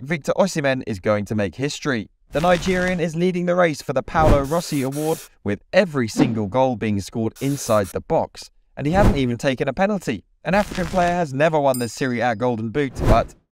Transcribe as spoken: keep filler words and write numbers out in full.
Victor Osimhen is going to make history. The Nigerian is leading the race for the Paolo Rossi Award, with every single goal being scored inside the box, and he hasn't even taken a penalty. An African player has never won the Serie A Golden Boot, but